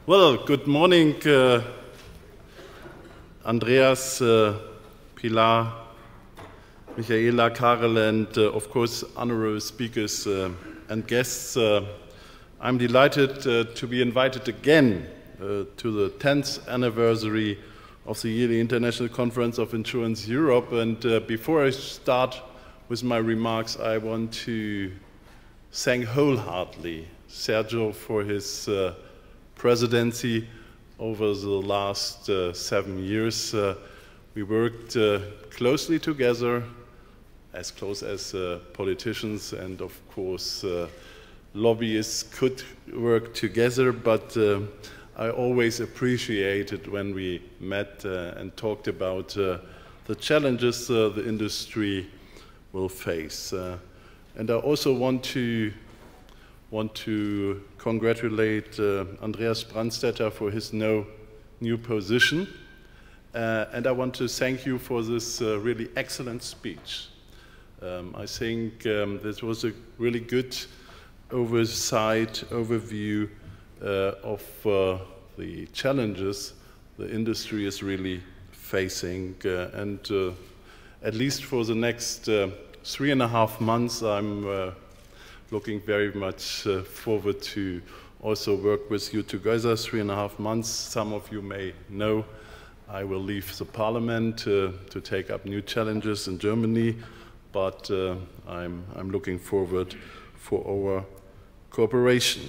Well, good morning, Andreas, Pilar, Michaela, Karel, and of course, honorable speakers and guests. I'm delighted to be invited again to the 10th anniversary of the yearly International Conference of Insurance Europe. And before I start with my remarks, I want to thank wholeheartedly Sergio for his presidency over the last 7 years. We worked closely together, as close as politicians and of course lobbyists could work together, but I always appreciated when we met and talked about the challenges the industry will face. And I also want to congratulate Andreas Brandstetter for his new position. And I want to thank you for this really excellent speech. I think this was a really good overview of the challenges the industry is really facing. And at least for the next 3.5 months, I'm looking very much forward to also work with you together. 3.5 months, some of you may know, I will leave the parliament to take up new challenges in Germany, but I'm looking forward for our cooperation.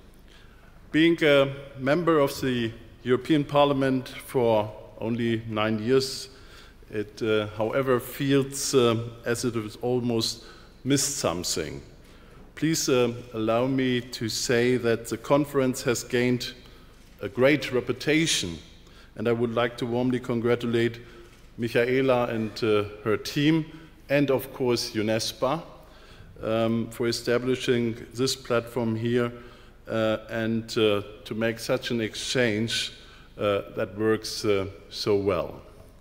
Being a member of the European Parliament for only 9 years, it, however, feels as if it almost missed something. Please allow me to say that the conference has gained a great reputation, and I would like to warmly congratulate Michaela and her team, and of course UNESPA, for establishing this platform here and to make such an exchange that works so well.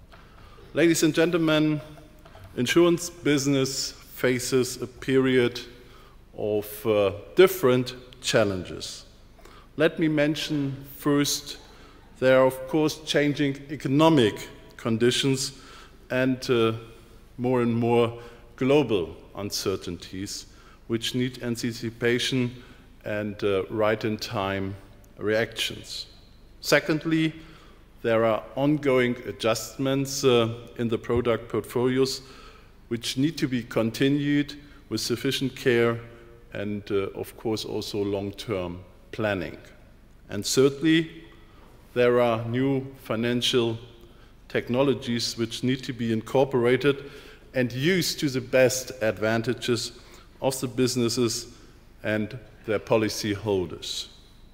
Ladies and gentlemen, insurance business faces a period of different challenges. Let me mention first, there are of course changing economic conditions and more and more global uncertainties which need anticipation and right-in-time reactions. Secondly, there are ongoing adjustments in the product portfolios which need to be continued with sufficient care and of course also long-term planning. And thirdly, there are new financial technologies which need to be incorporated and used to the best advantages of the businesses and their policy holders.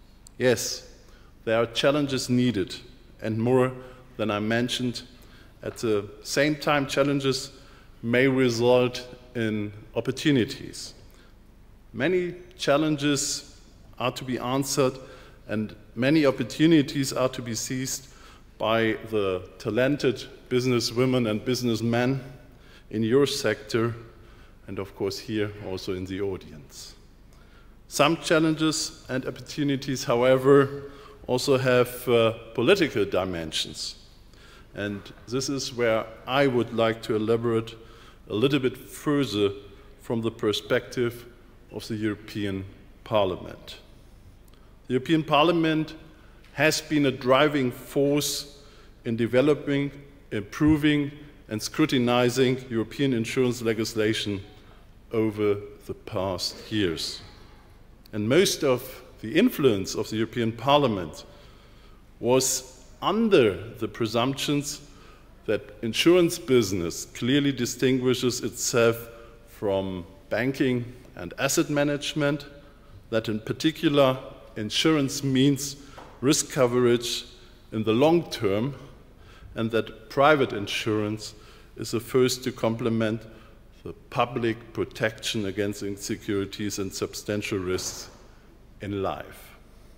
Yes, there are challenges needed and more than I mentioned. At the same time, challenges may result in opportunities. Many challenges are to be answered and many opportunities are to be seized by the talented businesswomen and businessmen in your sector and of course here also in the audience. Some challenges and opportunities, however, also have political dimensions. And this is where I would like to elaborate a little bit further from the perspective of the European Parliament. The European Parliament has been a driving force in developing, improving, and scrutinizing European insurance legislation over the past years. And most of the influence of the European Parliament was under the presumptions that insurance business clearly distinguishes itself from banking and asset management, that in particular insurance means risk coverage in the long term, and that private insurance is the first to complement the public protection against insecurities and substantial risks in life.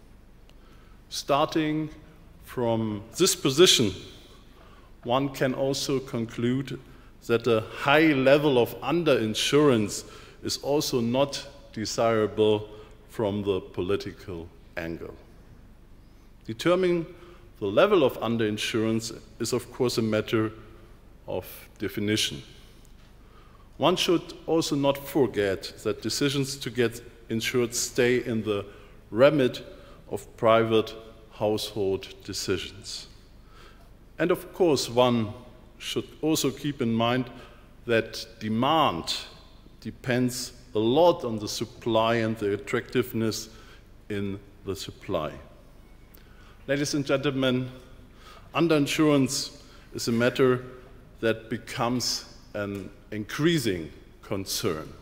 Starting from this position, one can also conclude that a high level of underinsurance is also not desirable from the political angle. Determining the level of underinsurance is, of course, a matter of definition. One should also not forget that decisions to get insured stay in the remit of private household decisions. And of course, one should also keep in mind that demand depends a lot on the supply and the attractiveness in the supply. Ladies and gentlemen, underinsurance is a matter that becomes an increasing concern.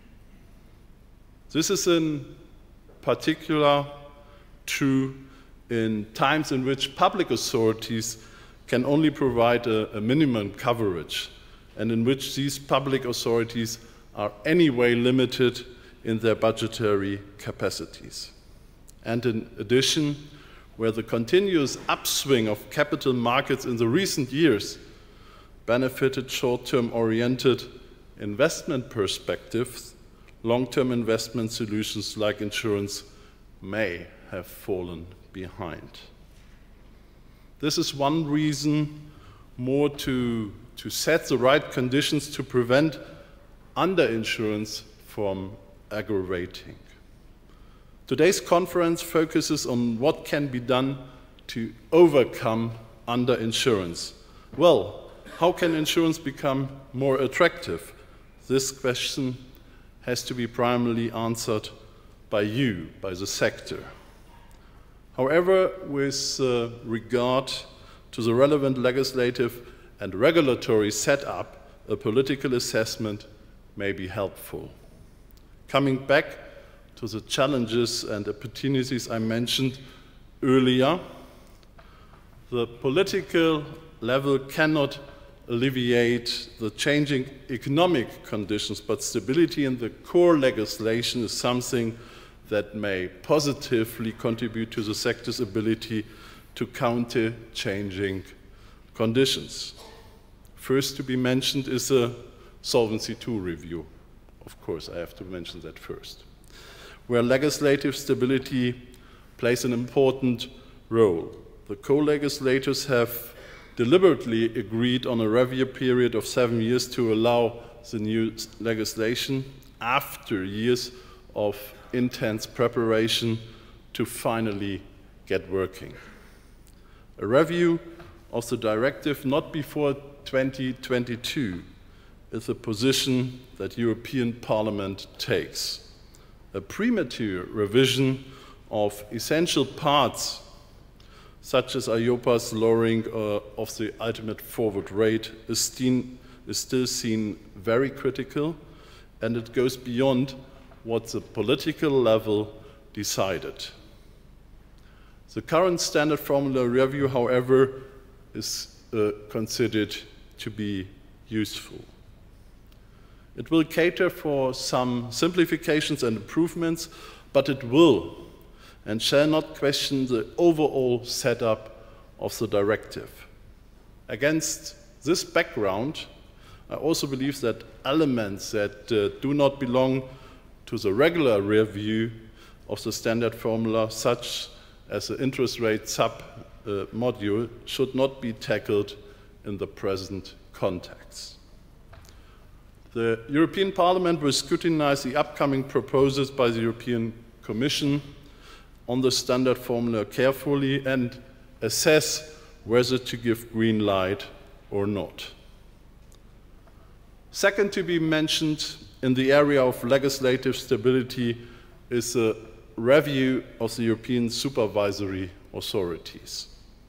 This is in particular true in times in which public authorities can only provide a minimum coverage, and in which these public authorities are anyway limited in their budgetary capacities. And in addition, where the continuous upswing of capital markets in the recent years benefited short-term oriented investment perspectives, long-term investment solutions like insurance may have fallen behind. This is one reason more to set the right conditions to prevent underinsurance from aggravating. Today's conference focuses on what can be done to overcome underinsurance. Well, how can insurance become more attractive? This question has to be primarily answered by you, by the sector. However, with regard to the relevant legislative and regulatory setup, a political assessment may be helpful. Coming back to the challenges and opportunities I mentioned earlier, the political level cannot alleviate the changing economic conditions, but stability in the core legislation is something that may positively contribute to the sector's ability to counter changing conditions. First to be mentioned is a Solvency II review. Of course, I have to mention that first, where legislative stability plays an important role. The co-legislators have deliberately agreed on a review period of 7 years to allow the new legislation, after years of intense preparation, to finally get working. A review of the directive not before 2022 is a position that European Parliament takes. A premature revision of essential parts, such as EIOPA's lowering of the ultimate forward rate, is still seen very critical, and it goes beyond what the political level decided. The current standard formula review, however, is considered to be useful. It will cater for some simplifications and improvements, but it will and shall not question the overall setup of the directive. Against this background, I also believe that elements that do not belong to the regular review of the standard formula, such as the interest rate sub-module, should not be tackled in the present context. The European Parliament will scrutinize the upcoming proposals by the European Commission on the standard formula carefully and assess whether to give green light or not. Second to be mentioned in the area of legislative stability is a review of the European supervisory authorities.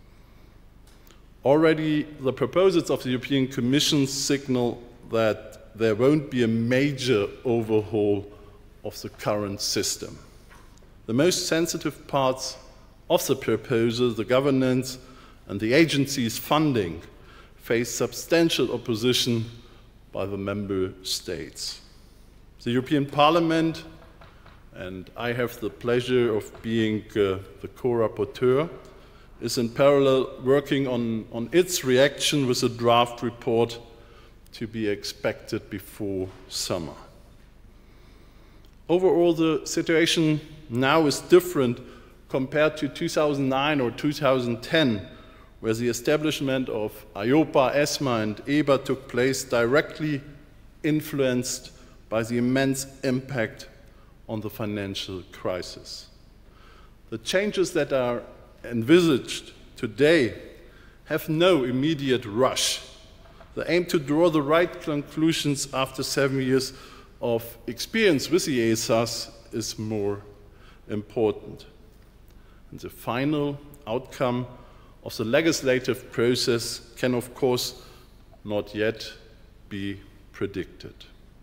Already the proposals of the European Commission signal that there won't be a major overhaul of the current system. The most sensitive parts of the proposal, the governance and the agency's funding, face substantial opposition by the member states. The European Parliament, and I have the pleasure of being the co-rapporteur, is in parallel working on its reaction with a draft report to be expected before summer. Overall, the situation now is different compared to 2009 or 2010, where the establishment of EIOPA, ESMA, and EBA took place, directly influenced by the immense impact on the financial crisis. The changes that are envisaged today have no immediate rush. They aim to draw the right conclusions after 7 years of experience with the ESAs is more important. And the final outcome of the legislative process can, of course, not yet be predicted.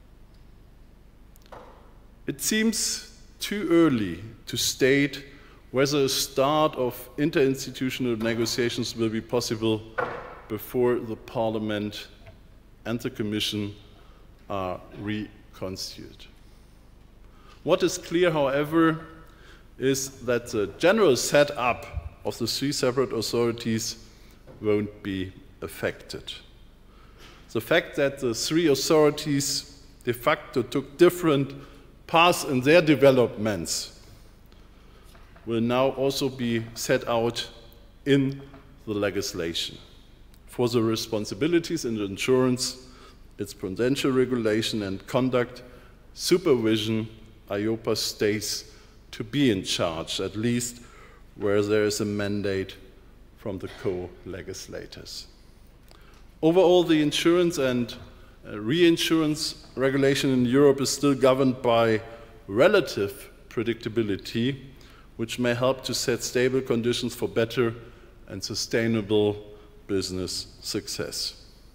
It seems too early to state whether a start of interinstitutional negotiations will be possible before the Parliament and the Commission are reconstituted. What is clear, however, is that the general setup of the three separate authorities won't be affected. The fact that the three authorities de facto took different paths in their developments will now also be set out in the legislation. For the responsibilities in insurance, its prudential regulation and conduct, supervision, EIOPA stays to be in charge, at least where there is a mandate from the co-legislators. Overall, the insurance and reinsurance regulation in Europe is still governed by relative predictability, which may help to set stable conditions for better and sustainable business success.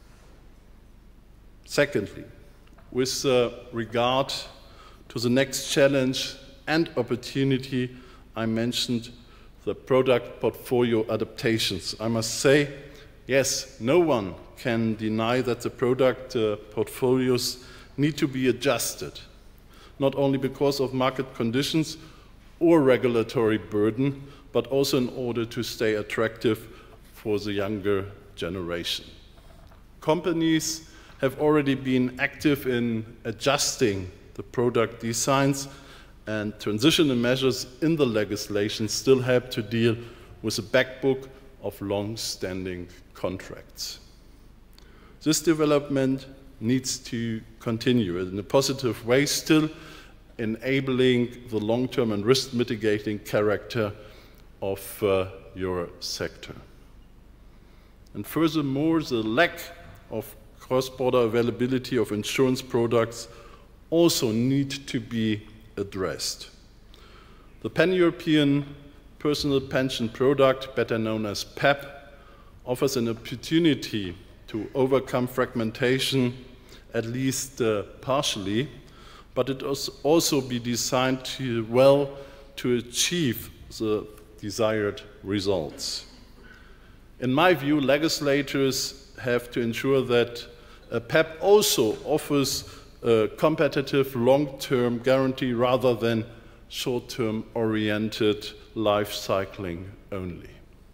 Secondly, with regard to the next challenge and opportunity, I mentioned the product portfolio adaptations. I must say, yes, no one can deny that the product portfolios need to be adjusted, not only because of market conditions or regulatory burden, but also in order to stay attractive for the younger generation. Companies have already been active in adjusting the product designs, and transitional measures in the legislation still help to deal with a backbook of long-standing contracts. This development needs to continue in a positive way, still enabling the long-term and risk-mitigating character of your sector. And furthermore, the lack of cross-border availability of insurance products also need to be addressed. The Pan-European Personal Pension Product, better known as PEP, offers an opportunity to overcome fragmentation, at least partially, but it also be designed to achieve the desired results. In my view, legislators have to ensure that PEP also offers a competitive long-term guarantee rather than short-term oriented life cycling only.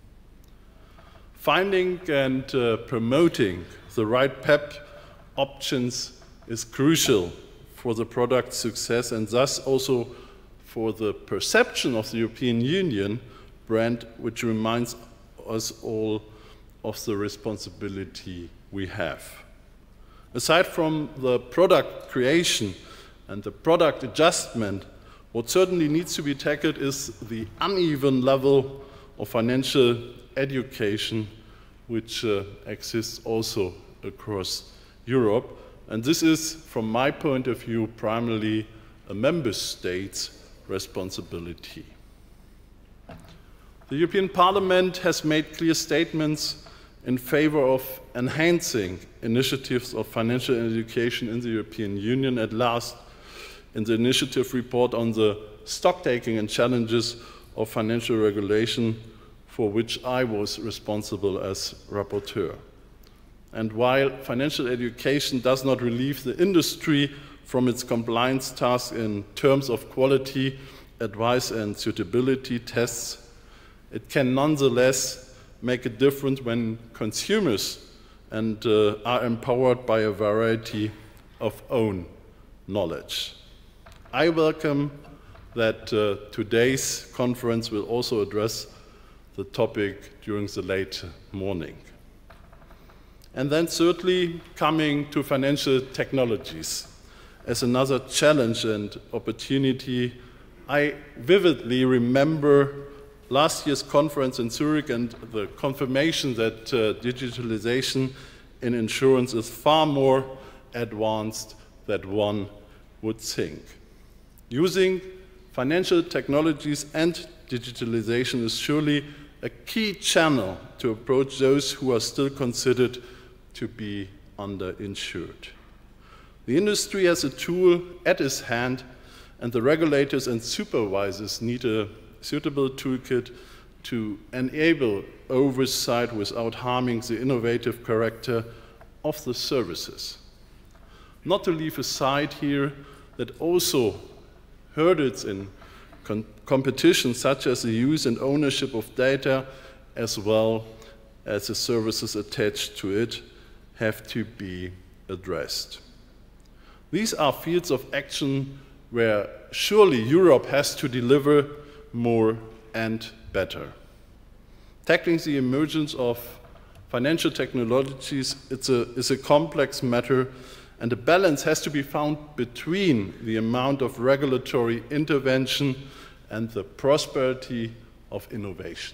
Finding and promoting the right PEP options is crucial for the product's success and thus also for the perception of the European Union brand, which reminds us all of the responsibility we have. Aside from the product creation and the product adjustment, what certainly needs to be tackled is the uneven level of financial education which exists also across Europe. And this is, from my point of view, primarily a member state's responsibility. The European Parliament has made clear statements in favor of enhancing initiatives of financial education in the European Union, at last in the initiative report on the stock-taking and challenges of financial regulation, for which I was responsible as rapporteur. And while financial education does not relieve the industry from its compliance task in terms of quality, advice and suitability tests, it can nonetheless make a difference when consumers are empowered by a variety of own knowledge. I welcome that today's conference will also address the topic during the late morning. And then thirdly, coming to financial technologies as another challenge and opportunity. I vividly remember last year's conference in Zurich and the confirmation that digitalization in insurance is far more advanced than one would think. Using financial technologies and digitalization is surely a key channel to approach those who are still considered to be underinsured. The industry has a tool at its hand, and the regulators and supervisors need a suitable toolkit to enable oversight without harming the innovative character of the services. Not to leave aside here that also hurdles in competition, such as the use and ownership of data, as well as the services attached to it, have to be addressed. These are fields of action where surely Europe has to deliver more and better. Tackling the emergence of financial technologies is a complex matter, and a balance has to be found between the amount of regulatory intervention and the prosperity of innovation.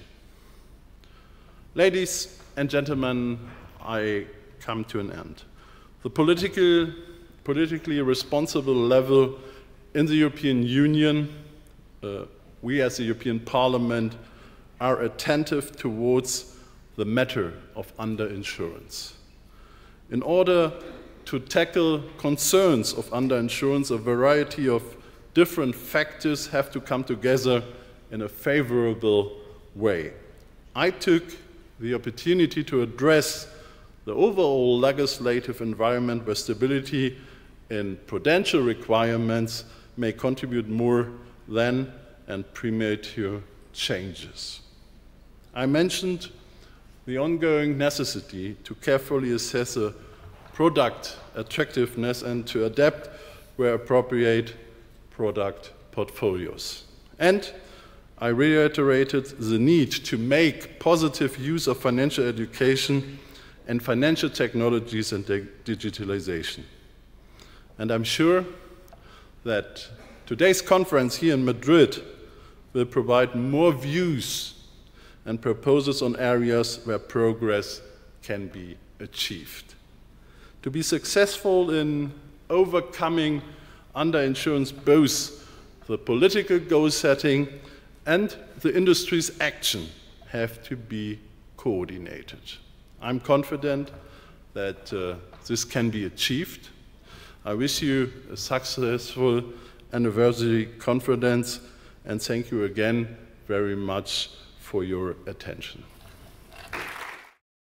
Ladies and gentlemen, I come to an end. The politically responsible level in the European Union, we as the European Parliament are attentive towards the matter of underinsurance. In order to tackle concerns of underinsurance, a variety of different factors have to come together in a favorable way. I took the opportunity to address the overall legislative environment where stability in prudential requirements may contribute more than and premature changes. I mentioned the ongoing necessity to carefully assess a product attractiveness and to adapt where appropriate product portfolios. And I reiterated the need to make positive use of financial education and financial technologies and digitalization. And I'm sure that today's conference here in Madrid will provide more views and proposals on areas where progress can be achieved. To be successful in overcoming underinsurance, both the political goal setting and the industry's action have to be coordinated. I'm confident that this can be achieved. I wish you a successful anniversary conference, and thank you again very much for your attention.